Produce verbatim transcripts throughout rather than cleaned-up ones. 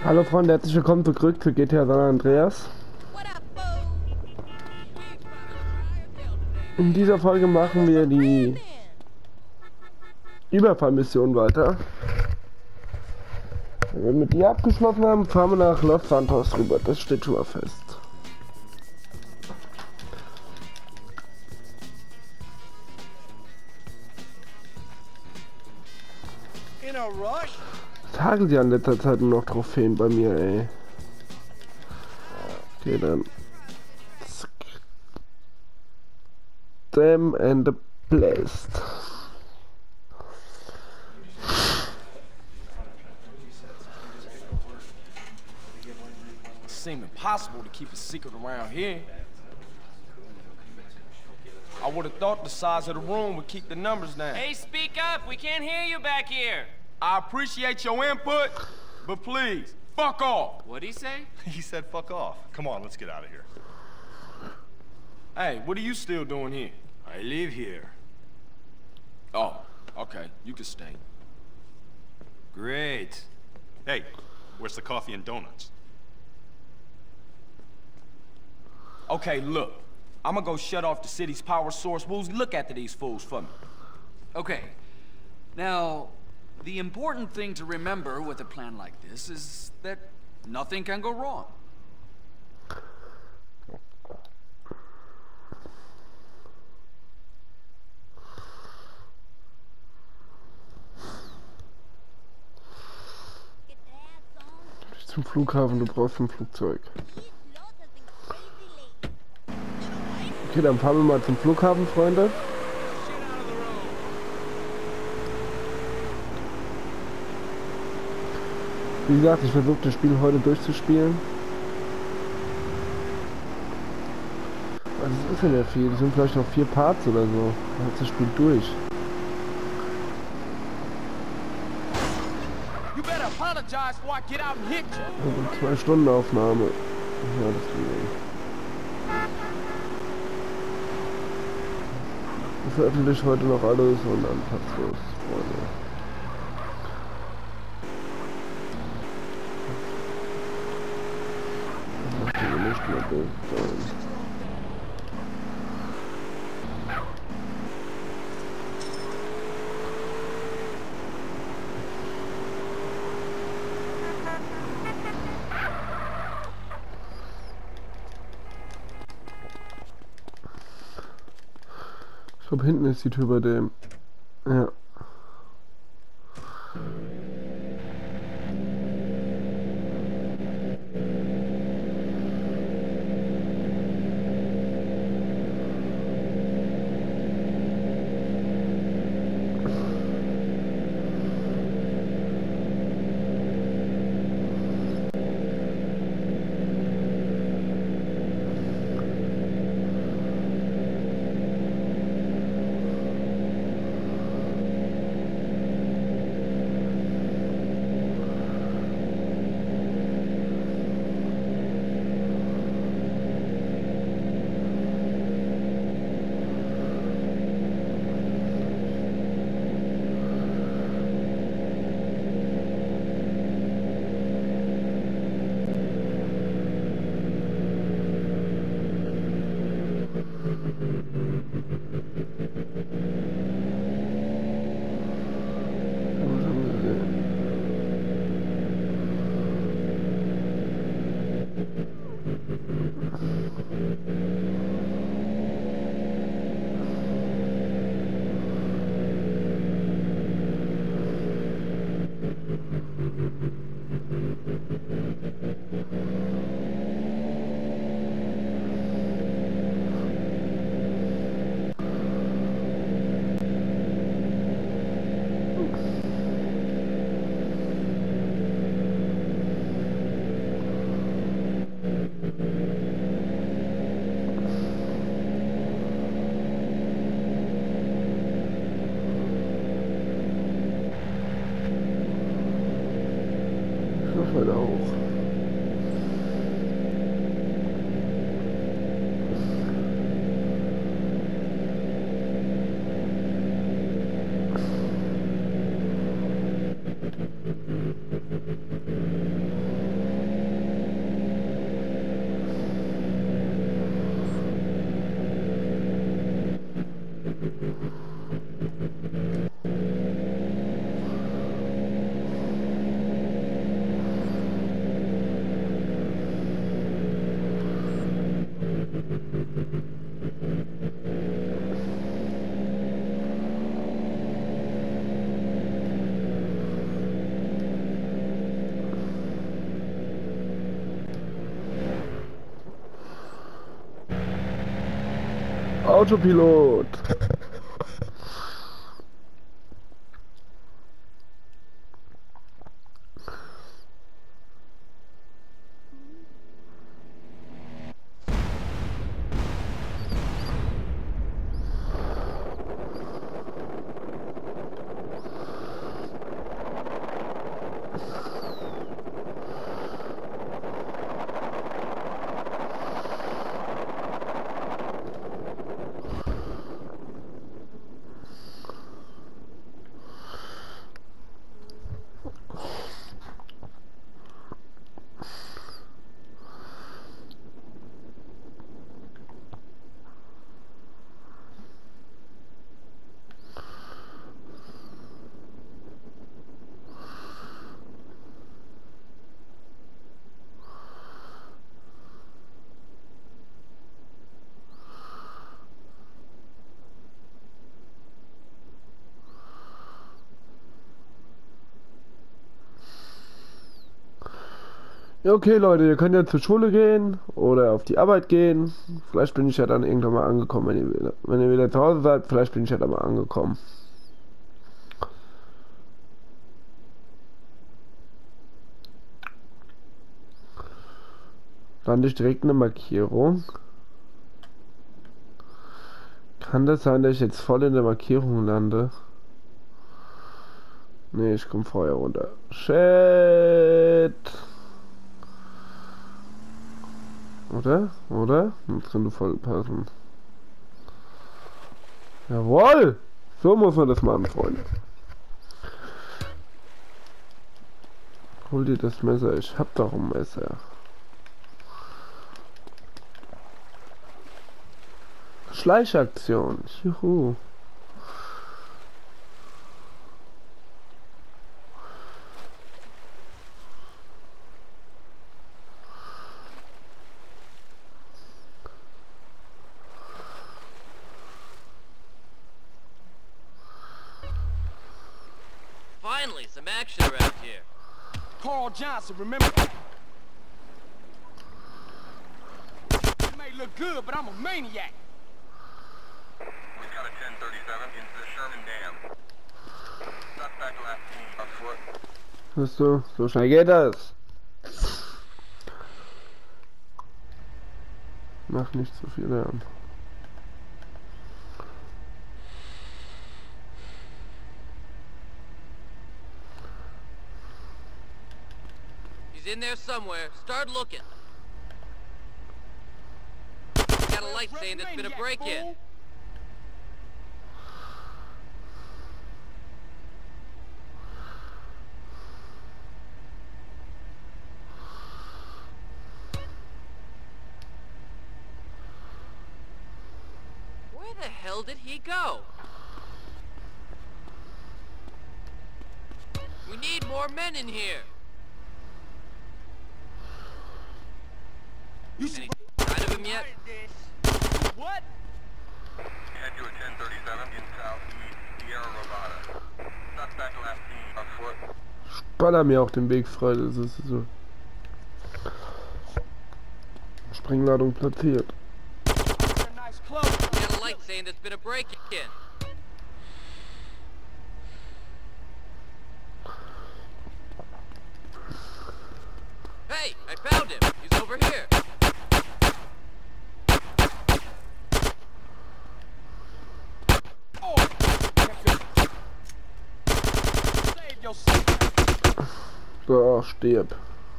Hallo Freunde, herzlich willkommen zurück zu G T A San Andreas. In dieser Folge machen wir die Überfallmission weiter. Wenn wir mit ihr abgeschlossen haben, fahren wir nach Los Santos rüber. Das steht schon mal fest. Sagen sie an letzter Zeit nur noch Trophäen bei mir, ey. Okay, dann. Them and the blessed. Seem impossible to keep a secret around here. I would have thought the size of the room would keep the numbers down. Hey, speak up! We can't hear you back here! I appreciate your input, but please, fuck off! What'd he say? He said fuck off. Come on, let's get out of here. Hey, what are you still doing here? I live here. Oh, okay, you can stay. Great. Hey, where's the coffee and donuts? Okay, look. I'm gonna go shut off the city's power source. We'll look after these fools for me. Okay. Now, the important thing to remember with a plan like this is that nothing can go wrong. Zum Flughafen, du brauchst ein Flugzeug. Okay, dann fahren wir mal zum Flughafen, Freunde. Wie gesagt, ich versuche das Spiel heute durchzuspielen. Was ist denn ja viel? Das sind vielleicht noch vier Parts oder so. Dann hat das Spiel durch. Also zwei Stunden Aufnahme. Ja, das geht. Ich veröffentliche heute noch alles und dann passt los, Freunde. Das macht hier nicht mehr Bild sein. Ich glaube, hinten ist die Tür bei dem. Ja. Heute auch. Autopilot. Ja, okay Leute, ihr könnt ja zur Schule gehen oder auf die Arbeit gehen. Vielleicht bin ich ja dann irgendwann mal angekommen, wenn ihr wieder, wenn ihr wieder zu Hause seid. Vielleicht bin ich ja dann mal angekommen. Lande ich direkt eine Markierung. Kann das sein, dass ich jetzt voll in der Markierung lande? Ne, ich komme vorher runter. Shit. Oder? Oder? Das könnte voll passen. Jawohl! So muss man das machen, Freunde. Hol dir das Messer, ich hab doch ein Messer. Schleichaktion. Juhu. Finally, some action around here. Carl Johnson, remember? You may look good, but I'm a maniac. We got a ten thirty-seven into the Sherman Dam. Suspect last seen on foot. Weißt du, so schnell geht das. Mach nicht zu viel Lärm. He's in there somewhere. Start looking. Got a light saying there's been a break-in. Where the hell did he go? We need more men in here. You Any sign of him yet? What? Head to a ten thirty-seven in southeast Sierra Nevada. Suspect last seen on foot. Baller mir auch den Weg frei, das ist so. Sprengladung platziert. Nice clothes. We got a light saying there's been a break-in. Hey, I found him. He's over here. Oh, save yourself. So, stirb.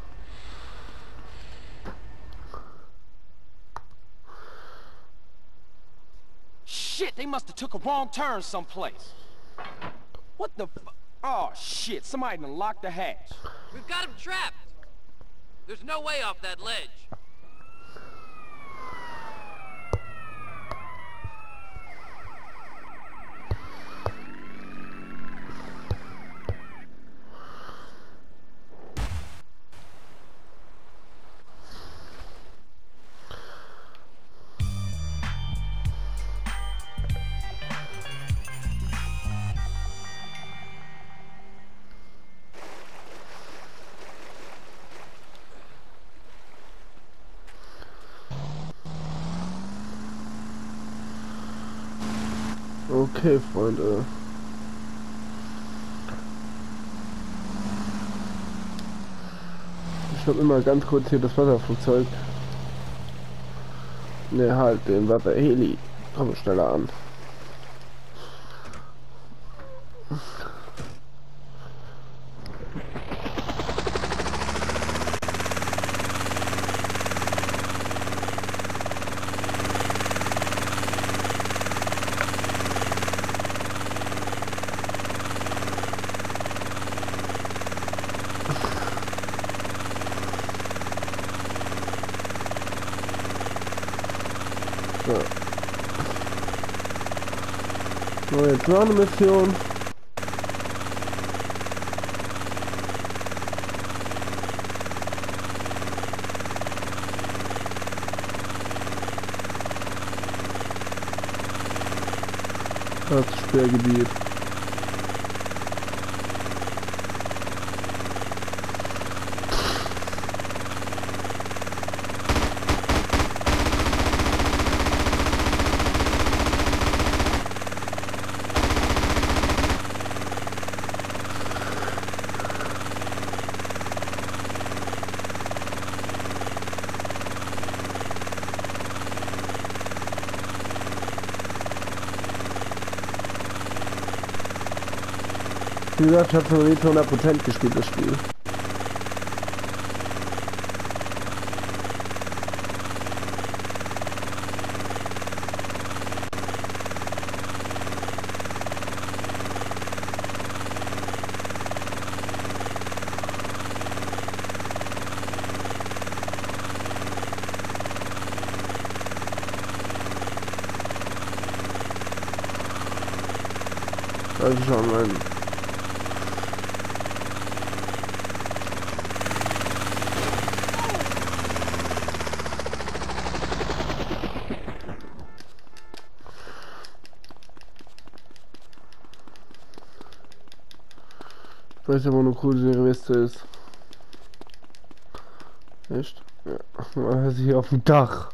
Shit, they must have took a wrong turn someplace. What the fu- Oh, shit, somebody done locked the hatch. We've got him trapped. There's no way off that ledge. Okay, Freunde. Ich stopp immer ganz kurz hier das Wasserflugzeug. Ne, halt den Wasserheli. Komm schneller an. So. So, jetzt noch eine Mission. Das Sperrgebiet. Wie gesagt, ich habe noch nicht zu hundert Prozent gespielt, das Spiel. Also schon mein Ich weiß ja, wo eine coole Weste ist. Echt? Ja. Er ist hier auf dem Dach.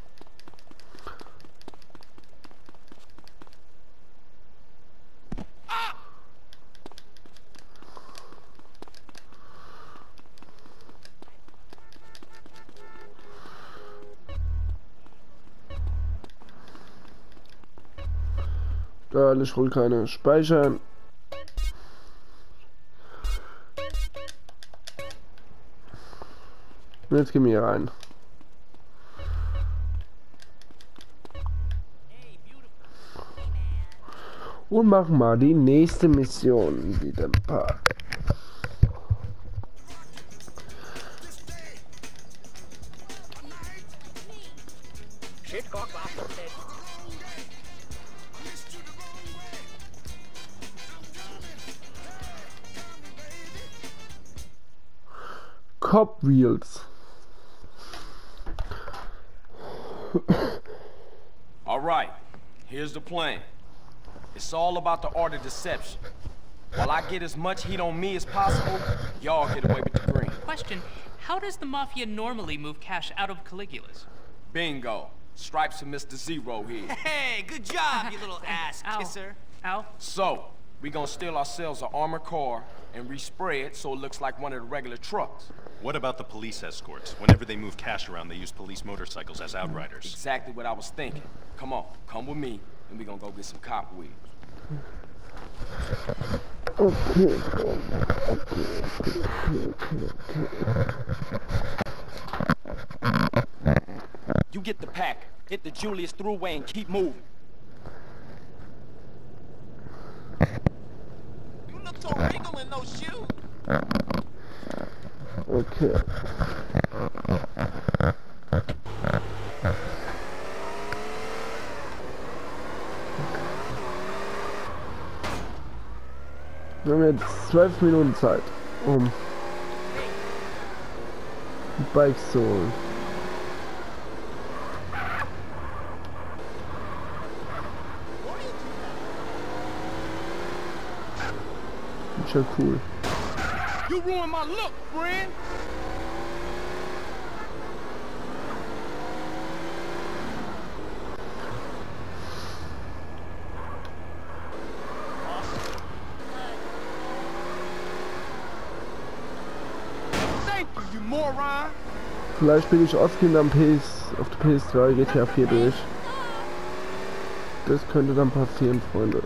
Da ich wohl keine speichern. Jetzt gehen wir hier rein. Und machen mal die nächste Mission wieder ein paar. Cop Wheels. All right, here's the plan. It's all about the art of deception. While I get as much heat on me as possible, y'all get away with the green. Question, how does the Mafia normally move cash out of Caligula's? Bingo. Stripes to Mister Zero here. Hey, good job, you little ass Ow. kisser. Ow. So, we gonna steal ourselves an armored car and respray it so it looks like one of the regular trucks. What about the police escorts? Whenever they move cash around, they use police motorcycles as outriders. Exactly what I was thinking. Come on, come with me, and we gonna go get some cop wheels. Okay. You get the pack, hit the Julius Thruway and keep moving. You look so wrinkled in those shoes. Okay. Wir haben jetzt zwölf Minuten Zeit, um die Bikes zu holen. Ist ja cool. You ruined my look, friend! moron! Vielleicht bin ich Ostkind am P S, auf der P S zwei G T A vier durch. Das könnte dann passieren, Freunde.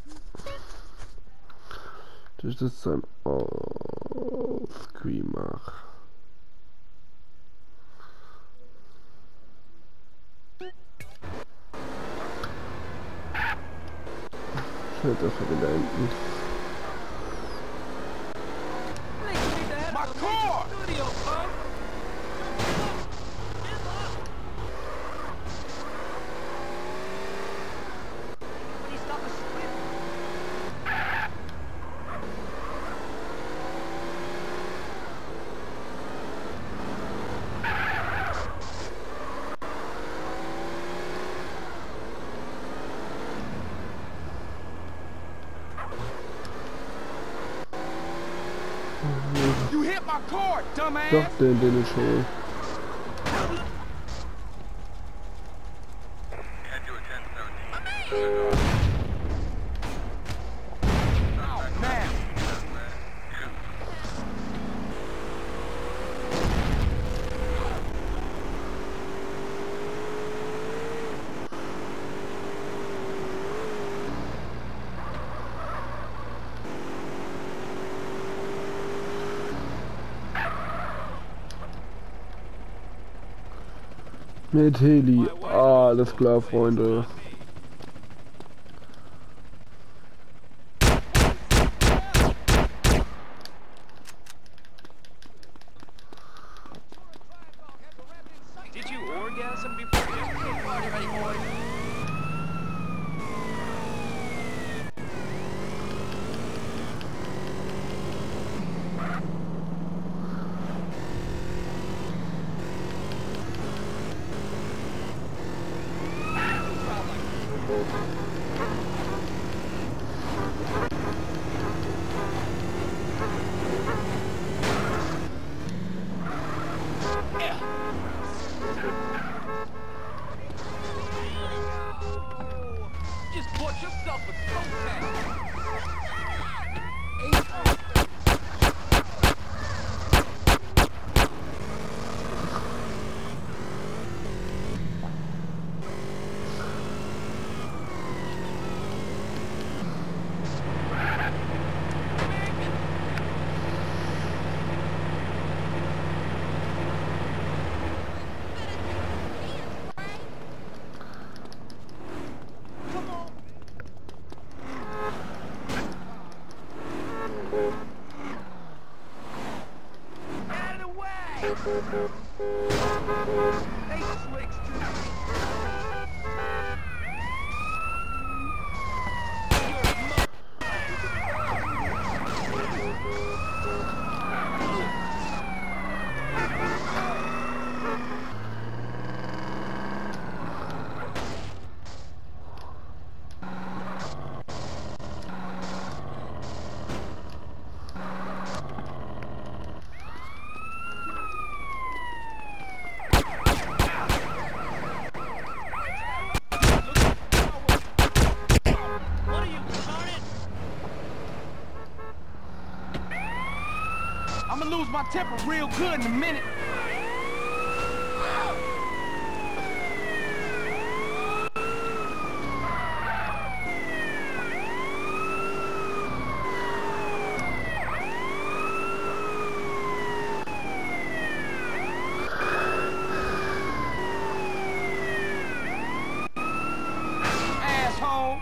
Dass ich das dann Offscreen mache. Schnell dafür wieder hinten. My car! You hit my car, dumbass! Doch, den, den ich hole. Head to a ten seventeen. Oh, man! Mit Heli. Ah, alles klar, Freunde. Did you orgasm before you party ready, boy? Just bought yourself a toe out of the way! Hey, Slickster! I'm gonna lose my temper real good in a minute. Asshole.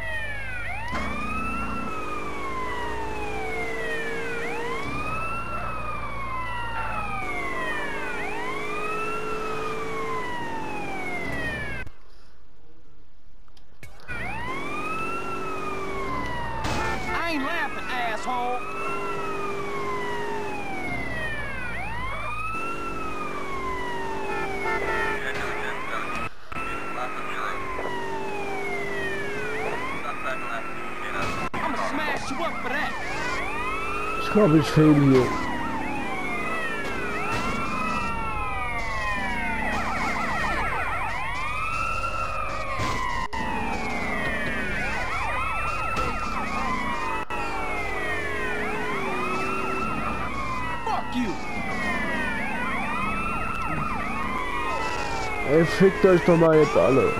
I ain't laughing, asshole. Head to a ten seventeen. Last of zero. Suspect left in a... I'ma smash you up for that. Ich glaube, ich fail hier. Fuck you. Ey, fickt euch doch mal jetzt alle.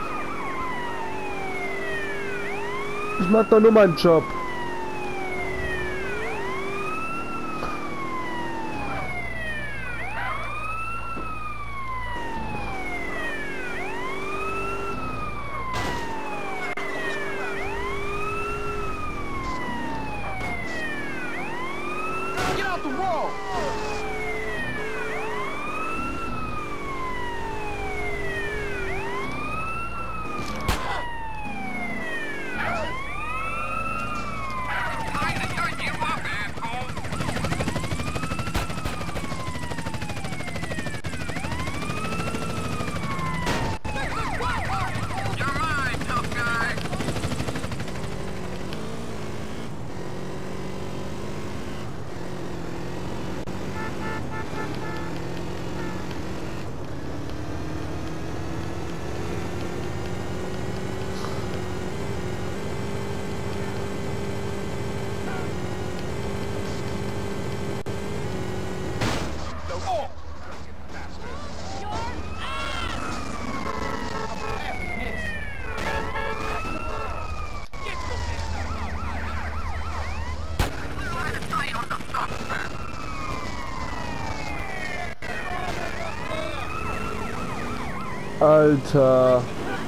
Ich mach doch nur meinen Job. Get out the wall! Alter.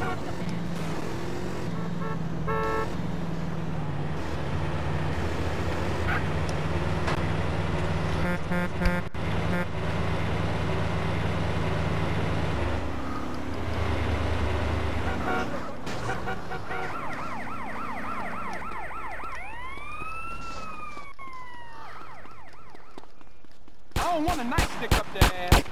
I don't want a nightstick up their ass.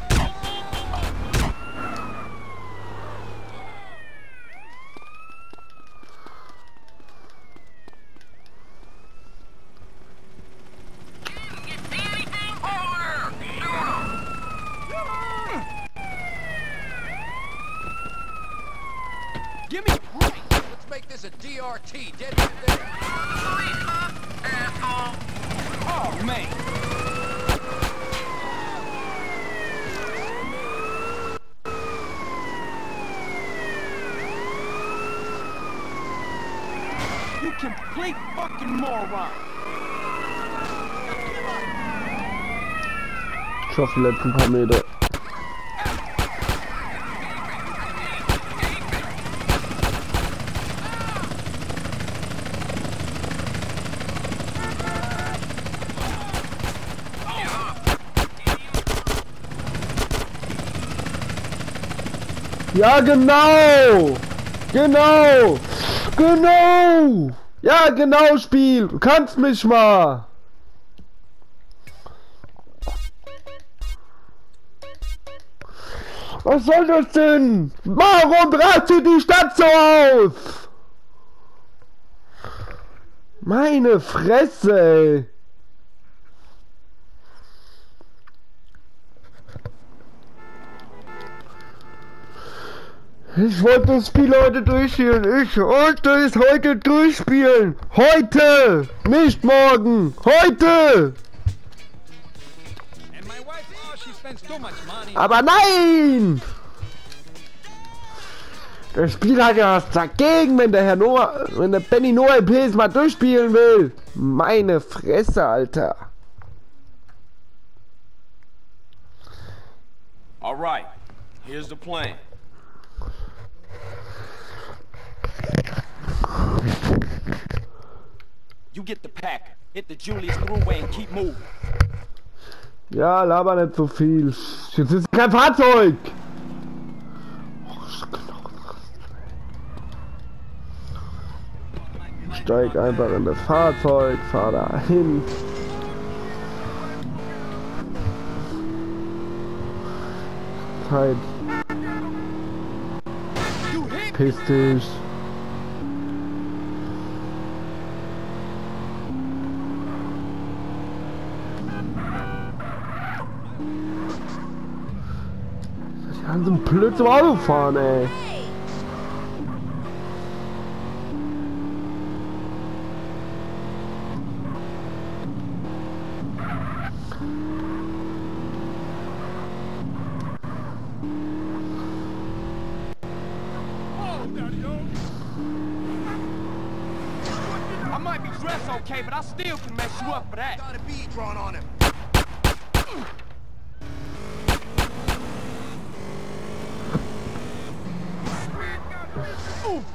Give me a break. Let's make this a D R T. Dead man there. Asshole. Oh, man. You complete fucking moron. Ich hoffe, die letzten paar Meter. Ja, genau! Genau! Genau! Ja, genau, Spiel! Du kannst mich mal! Was soll das denn? Warum rastet die Stadt so aus? Meine Fresse, ey! Ich wollte das Spiel heute durchspielen. Ich wollte es heute durchspielen. Heute! Nicht morgen! Heute! And my wife, oh, she spends too much money. Aber nein! Das Spiel hat ja was dagegen, wenn der Herr Noah, wenn der Benny Noah M P es mal durchspielen will. Meine Fresse, Alter. All right, here's the plan. You get the pack, hit the Julius Thruway and keep moving. Ja, laber nicht so viel. Jetzt ist kein Fahrzeug. Steig einfach in das Fahrzeug, fahr da hin. Zeit. Piss dich. Die haben so ein Blöd zum Auto fahren, ey. might be dressed okay, but I still can mess you up for that. Got a bead drawn on him. Ooh.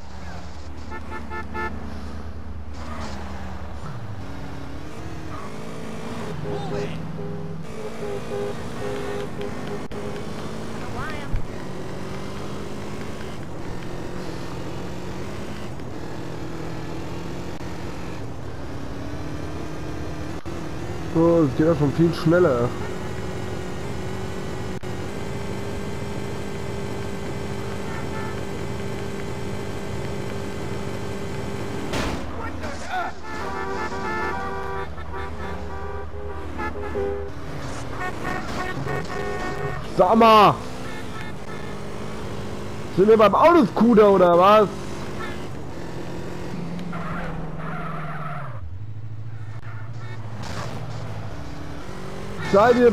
So, es geht ja schon viel schneller. Sag mal! Sind wir beim Autoscooter oder was? Seid ihr...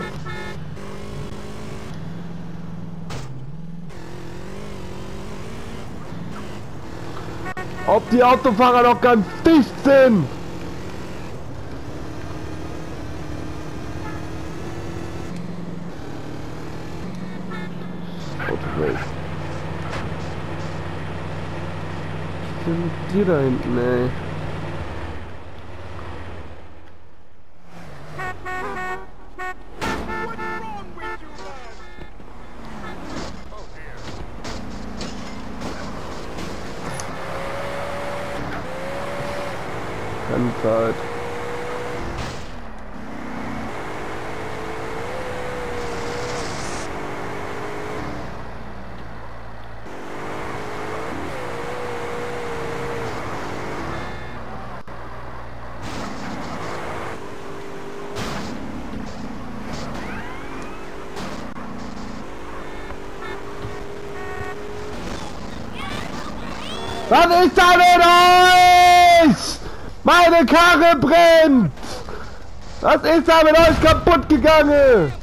Ob die Autofahrer noch ganz dicht sind? Autowelt. Was sind die da hinten, ey? Zeit. Was ist da mit euch? Meine Karre brennt! Was ist da mit euch kaputt gegangen?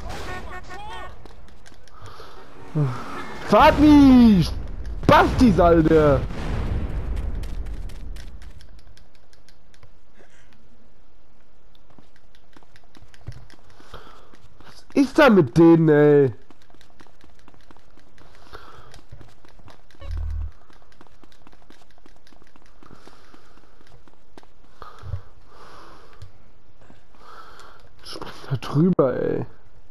Fahrt nicht! Bastis, Alter! Was ist da mit denen, ey? Da drüber, ey.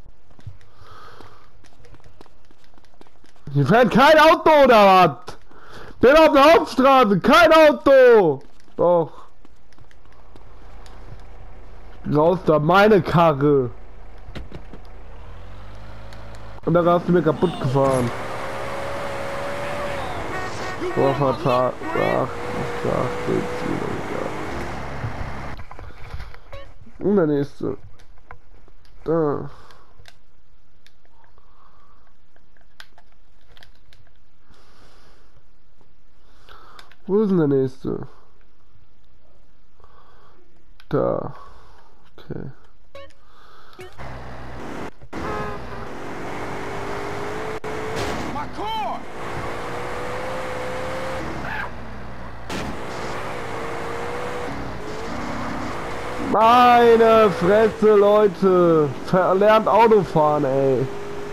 Hier fährt kein Auto oder was? Bin auf der Hauptstraße, kein Auto! Doch. Raus da, meine Karre. Und da hast du mir kaputt gefahren. Vorfahrt, ach, und der nächste. Da. Wo ist denn der nächste? Da. Okay. Meine Fresse, Leute! Verlernt Autofahren, ey!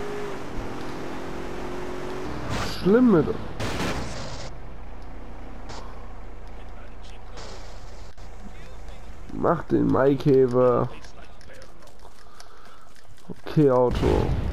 Schlimm mit. Mach den Maikäfer. Okay, Auto.